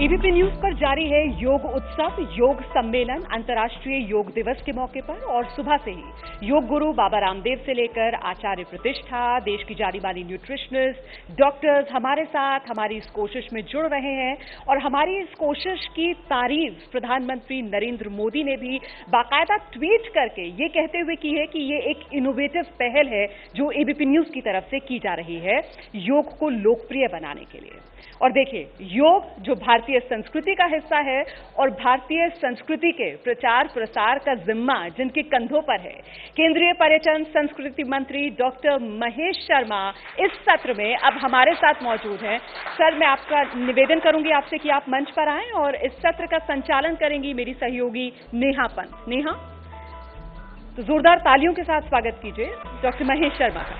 ABP news पर जारी है योग उत्सव, योग सम्मेलन अंतर्राष्ट्रीय योग दिवस के मौके पर। और सुबह से ही योग गुरु बाबा रामदेव से लेकर आचार्य प्रतिष्ठा, देश की जानी मानी न्यूट्रिशनिस्ट, डॉक्टर्स हमारे साथ हमारी इस कोशिश में जुड़ रहे हैं। और हमारी इस कोशिश की तारीफ प्रधानमंत्री नरेंद्र मोदी ने भी बाकायदा ट्वीट करके ये कहते हुए की है कि ये एक इनोवेटिव पहल है जो एबीपी न्यूज की तरफ से की जा रही है योग को लोकप्रिय बनाने के लिए। और देखिए, योग जो भारतीय संस्कृति का हिस्सा है और भारतीय संस्कृति के प्रचार प्रसार का जिम्मा जिनके कंधों पर है, केंद्रीय पर्यटन संस्कृति मंत्री डॉक्टर महेश शर्मा इस सत्र में अब हमारे साथ मौजूद हैं। सर, मैं आपका निवेदन करूंगी आपसे कि आप मंच पर आएं और इस सत्र का संचालन करेंगी मेरी सहयोगी नेहा पंत। नेहा, तो जोरदार तालियों के साथ स्वागत कीजिए डॉक्टर महेश शर्मा का।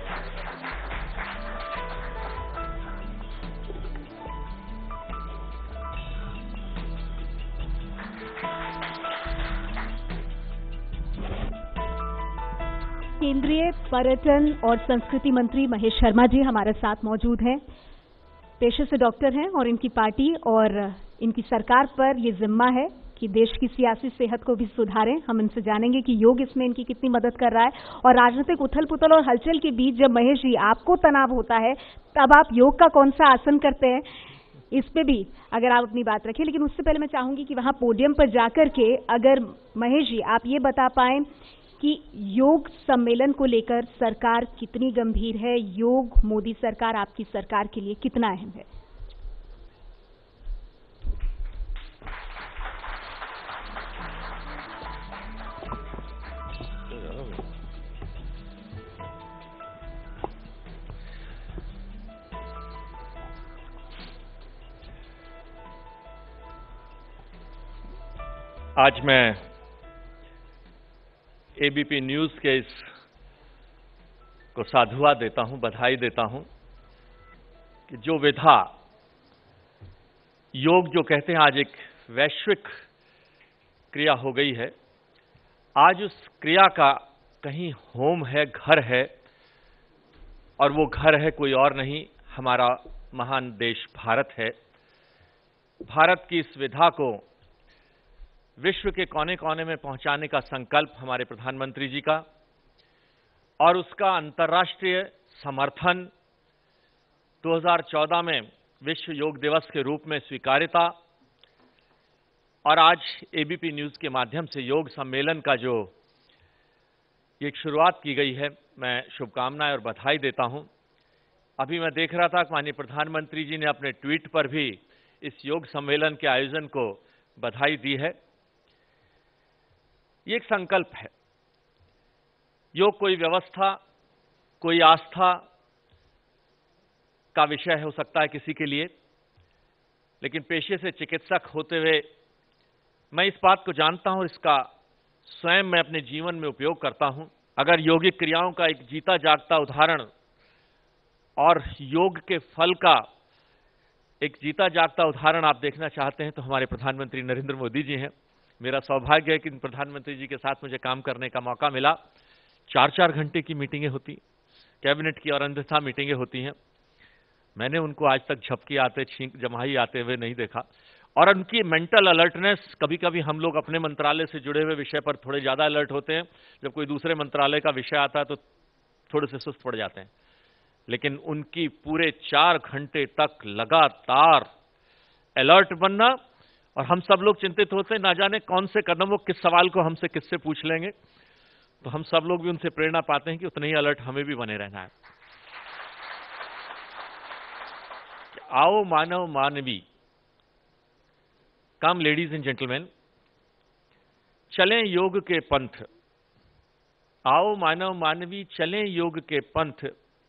केंद्रीय पर्यटन और संस्कृति मंत्री महेश शर्मा जी हमारे साथ मौजूद हैं। पेशे से डॉक्टर हैं और इनकी पार्टी और इनकी सरकार पर यह जिम्मा है कि देश की सियासी सेहत को भी सुधारें। हम इनसे जानेंगे कि योग इसमें इनकी कितनी मदद कर रहा है। और राजनीतिक उथल पुथल और हलचल के बीच जब महेश जी आपको तनाव होता है तब आप योग का कौन सा आसन करते हैं, इस पे भी अगर आप अपनी बात रखें। लेकिन उससे पहले मैं चाहूंगी कि वहां पोडियम पर जाकर के अगर महेश जी आप ये बता पाएं कि योग सम्मेलन को लेकर सरकार कितनी गंभीर है, योग मोदी सरकार आपकी सरकार के लिए कितना अहम है? आज मैं एबीपी न्यूज के इस को साधुवाद देता हूं, बधाई देता हूं कि जो विधा योग जो कहते हैं आज एक वैश्विक क्रिया हो गई है। आज उस क्रिया का कहीं होम है, घर है, और वो घर है कोई और नहीं, हमारा महान देश भारत है। भारत की इस विधा को विश्व के कोने कोने में पहुंचाने का संकल्प हमारे प्रधानमंत्री जी का और उसका अंतर्राष्ट्रीय समर्थन 2014 में विश्व योग दिवस के रूप में स्वीकार्यता और आज एबीपी न्यूज के माध्यम से योग सम्मेलन का जो एक शुरुआत की गई है, मैं शुभकामनाएं और बधाई देता हूं। अभी मैं देख रहा था कि माननीय प्रधानमंत्री जी ने अपने ट्वीट पर भी इस योग सम्मेलन के आयोजन को बधाई दी है। ये एक संकल्प है। योग कोई व्यवस्था, कोई आस्था का विषय हो सकता है किसी के लिए, लेकिन पेशे से चिकित्सक होते हुए मैं इस बात को जानता हूं, इसका स्वयं मैं अपने जीवन में उपयोग करता हूं। अगर योगिक क्रियाओं का एक जीता जागता उदाहरण और योग के फल का एक जीता जागता उदाहरण आप देखना चाहते हैं तो हमारे प्रधानमंत्री नरेंद्र मोदी जी हैं। मेरा सौभाग्य है कि प्रधानमंत्री जी के साथ मुझे काम करने का मौका मिला। 4-4 घंटे की मीटिंगें होती, कैबिनेट की और अन्यथा मीटिंगें होती हैं। मैंने उनको आज तक झपकी आते, छींक जमाई आते हुए नहीं देखा। और उनकी मेंटल अलर्टनेस, कभी कभी हम लोग अपने मंत्रालय से जुड़े हुए विषय पर थोड़े ज्यादा अलर्ट होते हैं, जब कोई दूसरे मंत्रालय का विषय आता है तो थोड़े से सुस्त पड़ जाते हैं। लेकिन उनकी पूरे 4 घंटे तक लगातार अलर्ट बनना, और हम सब लोग चिंतित होते हैं ना जाने कौन से कदम वो किस सवाल को हमसे किससे पूछ लेंगे, तो हम सब लोग भी उनसे प्रेरणा पाते हैं कि उतने ही अलर्ट हमें भी बने रहना है। आओ मानव मानवी, कम लेडीज एंड जेंटलमैन, चलें योग के पंथ। आओ मानव मानवी, चलें योग के पंथ।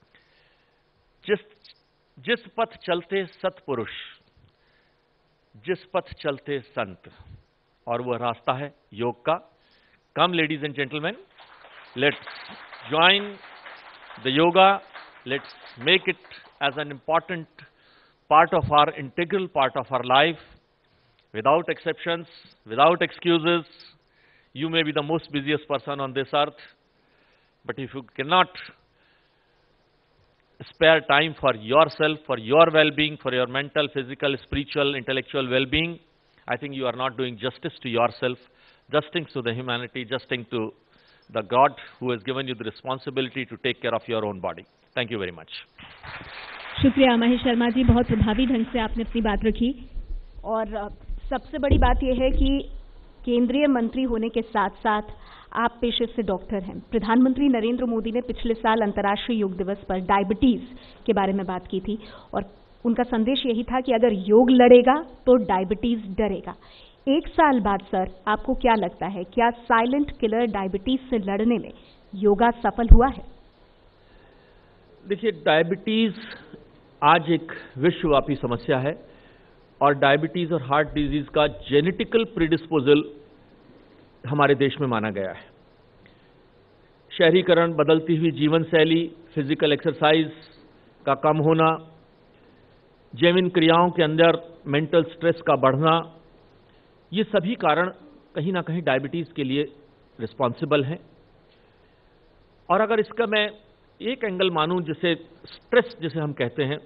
जिस पथ चलते सत्पुरुष, जिस पथ चलते संत, और वह रास्ता है योग का। Come ladies and gentleman, let's join the yoga, let's make it as an important part of our integral part of our life, without exceptions, without excuses. You may be the most busiest person on this earth, but if you cannot spare time for yourself, for your well-being, for your mental, physical, spiritual, intellectual well-being, I think you are not doing justice to yourself, justice to the humanity, justice to the God who has given you the responsibility to take care of your own body. Thank you very much. शुक्रिया महेश शर्मा जी, बहुत प्रभावी ढंग से आपने अपनी बात रखी। और सबसे बड़ी बात यह है कि केंद्रीय मंत्री होने के साथ साथ आप पेशे से डॉक्टर हैं। प्रधानमंत्री नरेंद्र मोदी ने पिछले साल अंतर्राष्ट्रीय योग दिवस पर डायबिटीज के बारे में बात की थी और उनका संदेश यही था कि अगर योग लड़ेगा तो डायबिटीज डरेगा। एक साल बाद सर, आपको क्या लगता है, क्या साइलेंट किलर डायबिटीज से लड़ने में योगा सफल हुआ है? देखिए, डायबिटीज आज एक विश्वव्यापी समस्या है और डायबिटीज और हार्ट डिजीज का जेनेटिकल प्रीडिस्पोजल हमारे देश में माना गया है। शहरीकरण, बदलती हुई जीवन शैली, फिजिकल एक्सरसाइज का कम होना, जैविक क्रियाओं के अंदर मेंटल स्ट्रेस का बढ़ना, ये सभी कारण कहीं ना कहीं डायबिटीज के लिए रिस्पॉन्सिबल हैं। और अगर इसका मैं एक एंगल मानूं, जिसे स्ट्रेस जिसे हम कहते हैं,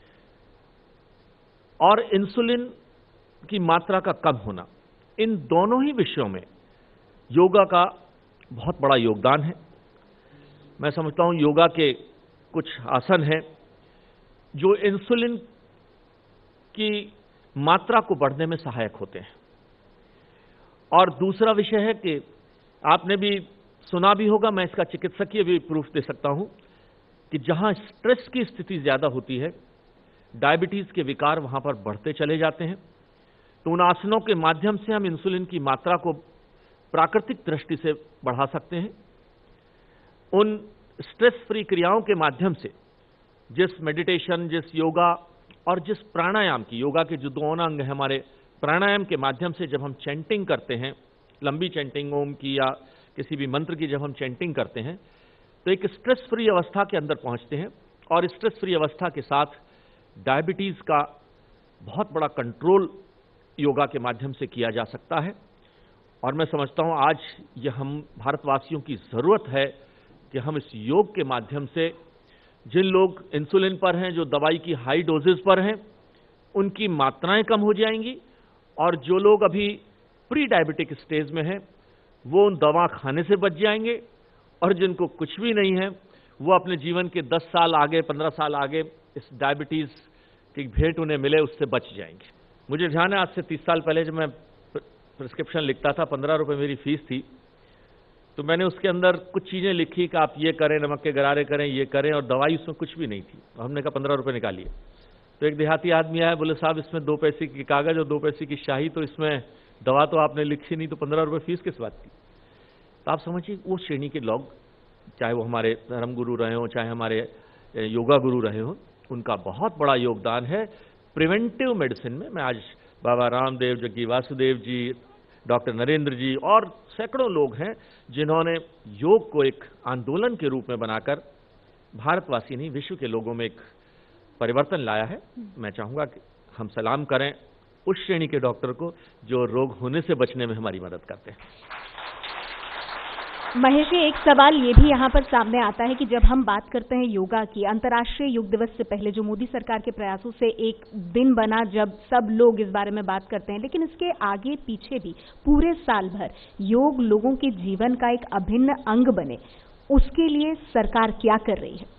और इंसुलिन की मात्रा का कम होना, इन दोनों ही विषयों में योगा का बहुत बड़ा योगदान है। मैं समझता हूं योगा के कुछ आसन हैं जो इंसुलिन की मात्रा को बढ़ने में सहायक होते हैं। और दूसरा विषय है कि आपने भी सुना भी होगा, मैं इसका चिकित्सकीय भी प्रूफ दे सकता हूं कि जहां स्ट्रेस की स्थिति ज्यादा होती है, डायबिटीज के विकार वहां पर बढ़ते चले जाते हैं। तो उन आसनों के माध्यम से हम इंसुलिन की मात्रा को प्राकृतिक दृष्टि से बढ़ा सकते हैं। उन स्ट्रेस फ्री क्रियाओं के माध्यम से, जिस मेडिटेशन, जिस योगा और जिस प्राणायाम की, योगा के जो दोनों अंग हैं हमारे, प्राणायाम के माध्यम से जब हम चैंटिंग करते हैं, लंबी चैंटिंग ओम की या किसी भी मंत्र की जब हम चैंटिंग करते हैं, तो एक स्ट्रेस फ्री अवस्था के अंदर पहुंचते हैं और स्ट्रेस फ्री अवस्था के साथ डायबिटीज का बहुत बड़ा कंट्रोल योगा के माध्यम से किया जा सकता है। और मैं समझता हूं आज ये हम भारतवासियों की जरूरत है कि हम इस योग के माध्यम से, जिन लोग इंसुलिन पर हैं, जो दवाई की हाई डोजेस पर हैं, उनकी मात्राएं कम हो जाएंगी और जो लोग अभी प्री डायबिटिक स्टेज में हैं वो उन दवा खाने से बच जाएंगे और जिनको कुछ भी नहीं है वो अपने जीवन के 10 साल आगे, 15 साल आगे इस डायबिटीज की भेंट उन्हें मिले उससे बच जाएंगे। मुझे ध्यान है आज से 30 साल पहले जब मैं प्रिस्क्रिप्शन लिखता था, 15 रुपए मेरी फीस थी, तो मैंने उसके अंदर कुछ चीजें लिखी कि आप ये करें, नमक के गरारे करें, ये करें, और दवाई उसमें कुछ भी नहीं थी। तो हमने कहा 15 रुपए निकालिए। तो एक देहाती आदमी आया, बोले साहब इसमें 2 पैसे की कागज और 2 पैसे की शाही, तो इसमें दवा तो आपने लिखी नहीं, तो 15 रुपए फीस किस बात की? तो आप समझिए वो श्रेणी के लोग, चाहे वो हमारे धर्म गुरु रहे हो, चाहे हमारे योगा गुरु रहे हो, उनका बहुत बड़ा योगदान है प्रिवेंटिव मेडिसिन में। मैं आज बाबा रामदेव, जग्गी वासुदेव जी, डॉक्टर नरेंद्र जी और सैकड़ों लोग हैं जिन्होंने योग को एक आंदोलन के रूप में बनाकर भारतवासी नहीं, विश्व के लोगों में एक परिवर्तन लाया है। मैं चाहूंगा कि हम सलाम करें उस श्रेणी के डॉक्टर को जो रोग होने से बचने में हमारी मदद करते हैं। महेश जी, एक सवाल ये भी यहाँ पर सामने आता है कि जब हम बात करते हैं योगा की, अंतर्राष्ट्रीय योग दिवस से पहले जो मोदी सरकार के प्रयासों से एक दिन बना जब सब लोग इस बारे में बात करते हैं, लेकिन इसके आगे पीछे भी पूरे साल भर योग लोगों के जीवन का एक अभिन्न अंग बने, उसके लिए सरकार क्या कर रही है?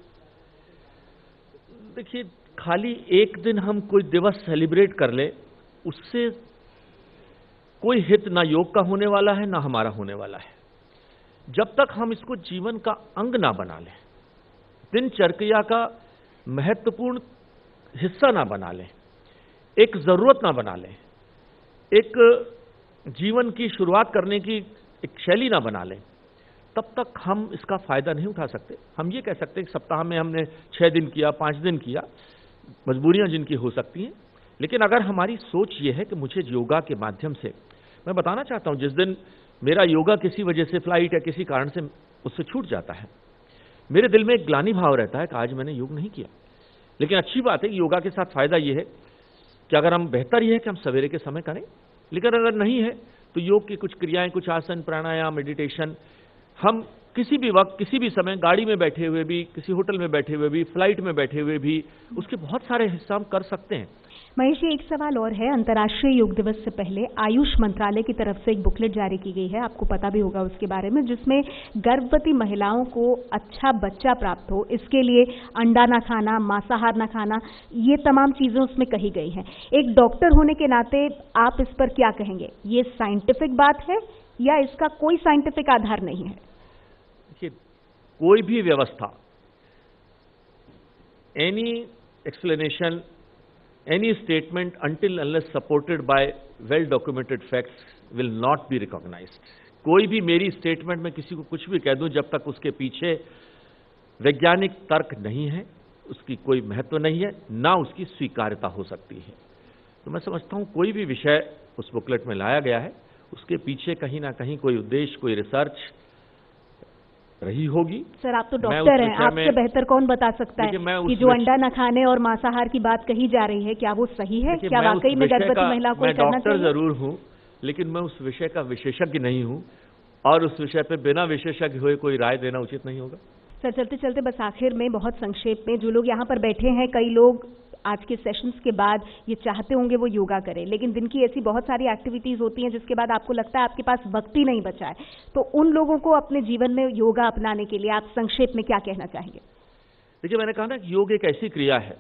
देखिए, खाली एक दिन हम कोई दिवस सेलिब्रेट कर ले, उससे कोई हित ना योग का होने वाला है ना हमारा होने वाला है। जब तक हम इसको जीवन का अंग ना बना लें, दिनचर्या का महत्वपूर्ण हिस्सा ना बना लें, एक जरूरत ना बना लें, एक जीवन की शुरुआत करने की एक शैली ना बना लें, तब तक हम इसका फायदा नहीं उठा सकते। हम ये कह सकते हैं कि सप्ताह में हमने 6 दिन किया, 5 दिन किया, मजबूरियां जिनकी हो सकती हैं, लेकिन अगर हमारी सोच ये है कि मुझे योगा के माध्यम से, मैं बताना चाहता हूं, जिस दिन मेरा योगा किसी वजह से, फ्लाइट या किसी कारण से उससे छूट जाता है, मेरे दिल में एक ग्लानि भाव रहता है कि आज मैंने योग नहीं किया। लेकिन अच्छी बात है कि योगा के साथ फायदा यह है कि अगर हम, बेहतर यह है कि हम सवेरे के समय करें, लेकिन अगर नहीं है तो योग की कुछ क्रियाएं, कुछ आसन, प्राणायाम, मेडिटेशन हम किसी भी वक्त, किसी भी समय, गाड़ी में बैठे हुए भी, किसी होटल में बैठे हुए भी, फ्लाइट में बैठे हुए भी, उसके बहुत सारे हिस्से हम कर सकते हैं। महेश जी, एक सवाल और है। अंतर्राष्ट्रीय योग दिवस से पहले आयुष मंत्रालय की तरफ से एक बुकलेट जारी की गई है, आपको पता भी होगा उसके बारे में, जिसमें गर्भवती महिलाओं को अच्छा बच्चा प्राप्त हो, इसके लिए अंडा ना खाना, मांसाहार ना खाना, ये तमाम चीजें उसमें कही गई हैं। एक डॉक्टर होने के नाते आप इस पर क्या कहेंगे? ये साइंटिफिक बात है या इसका कोई साइंटिफिक आधार नहीं है? देखिए, कोई भी व्यवस्था, any explanation, any statement until unless supported by well documented facts will not be recognized. कोई भी मेरी स्टेटमेंट में किसी को कुछ भी कह दूं, जब तक उसके पीछे वैज्ञानिक तर्क नहीं है, उसकी कोई महत्व नहीं है, ना उसकी स्वीकार्यता हो सकती है। तो मैं समझता हूं कोई भी विषय उस बुकलेट में लाया गया है, उसके पीछे कहीं ना कहीं कोई उद्देश्य, कोई रिसर्च रही होगी। सर, आप तो डॉक्टर हैं, आपसे बेहतर कौन बता सकता है कि जो अंडा न खाने और मांसाहार की बात कही जा रही है, क्या वो सही है? क्या वाकई में गर्भवती महिला को करना चाहिए? मैं डॉक्टर जरूर हूं, लेकिन मैं उस विषय का विशेषज्ञ नहीं हूं, और उस विषय पे बिना विशेषज्ञ हुए कोई राय देना उचित नहीं होगा। सर, चलते चलते बस आखिर में बहुत संक्षेप में, जो लोग यहाँ पर बैठे हैं, कई लोग आज के सेशंस के बाद ये चाहते होंगे वो योगा करें, लेकिन दिन की ऐसी बहुत सारी एक्टिविटीज होती हैं जिसके बाद आपको लगता है आपके पास वक्त ही नहीं बचा है, तो उन लोगों को अपने जीवन में योगा अपनाने के लिए आप संक्षेप में क्या कहना चाहेंगे? देखिए, मैंने कहा ना कि योग एक ऐसी क्रिया है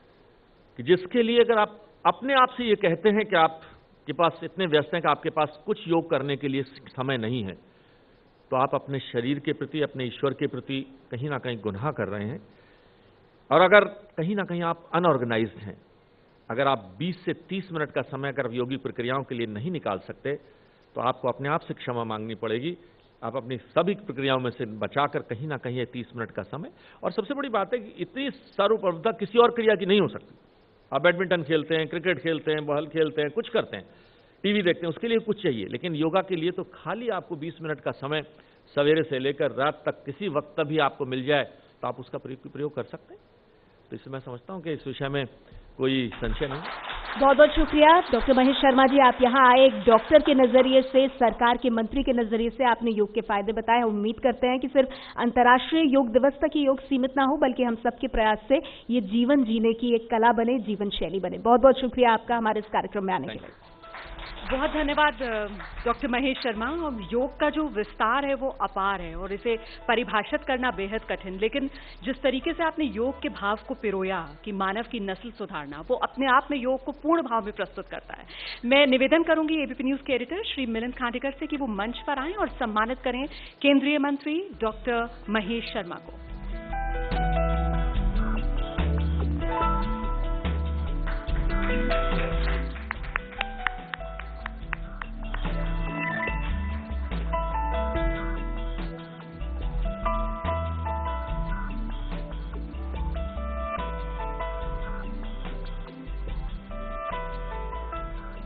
कि जिसके लिए अगर आप अपने आप से ये कहते हैं कि आपके पास इतने व्यस्त हैं कि आपके पास कुछ योग करने के लिए समय नहीं है, तो आप अपने शरीर के प्रति, अपने ईश्वर के प्रति कहीं ना कहीं गुनाह कर रहे हैं। और अगर कहीं ना कहीं आप अनऑर्गेनाइज्ड हैं, अगर आप 20 से 30 मिनट का समय अगर योगी प्रक्रियाओं के लिए नहीं निकाल सकते, तो आपको अपने आप से क्षमा मांगनी पड़ेगी। आप अपनी सभी प्रक्रियाओं में से बचाकर कहीं ना कहीं 30 मिनट का समय, और सबसे बड़ी बात है कि इतनी सर्वोपलब्धता किसी और क्रिया की नहीं हो सकती। आप बैडमिंटन खेलते हैं, क्रिकेट खेलते हैं, बॉल खेलते हैं, कुछ करते हैं, टीवी देखते हैं, उसके लिए कुछ चाहिए, लेकिन योगा के लिए तो खाली आपको 20 मिनट का समय सवेरे से लेकर रात तक किसी वक्त भी आपको मिल जाए तो आप उसका प्रयोग कर सकते हैं। तो इससे मैं समझता हूं कि इस विषय में कोई संशय नहीं। बहुत बहुत शुक्रिया डॉक्टर महेश शर्मा जी, आप यहाँ आए एक डॉक्टर के नजरिए से, सरकार के मंत्री के नजरिए से आपने योग के फायदे बताए। उम्मीद करते हैं कि सिर्फ अंतर्राष्ट्रीय योग दिवस तक ही योग सीमित ना हो, बल्कि हम सबके प्रयास से ये जीवन जीने की एक कला बने, जीवन शैली बने। बहुत बहुत शुक्रिया आपका हमारे इस कार्यक्रम में आने के लिए। बहुत धन्यवाद डॉक्टर महेश शर्मा। योग का जो विस्तार है वो अपार है और इसे परिभाषित करना बेहद कठिन, लेकिन जिस तरीके से आपने योग के भाव को पिरोया कि मानव की नस्ल सुधारना, वो अपने आप में योग को पूर्ण भाव में प्रस्तुत करता है। मैं निवेदन करूंगी एबीपी न्यूज के एडिटर श्री मिलिंद खांडेकर से कि वो मंच पर आएं और सम्मानित करें केंद्रीय मंत्री डॉक्टर महेश शर्मा को।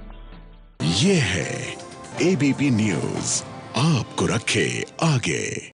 ये है एबीपी न्यूज, आपको रखे आगे।